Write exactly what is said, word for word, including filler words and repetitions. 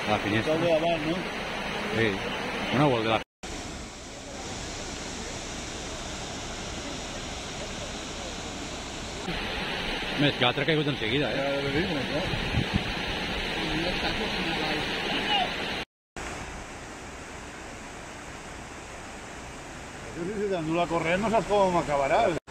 a la finestra. El de davant, no? Sí. Bueno, o el de la... Més que l'altre ha caigut en seguida, eh? Ja ho dic, no? Si t'endú la corrent no saps com acabaràs.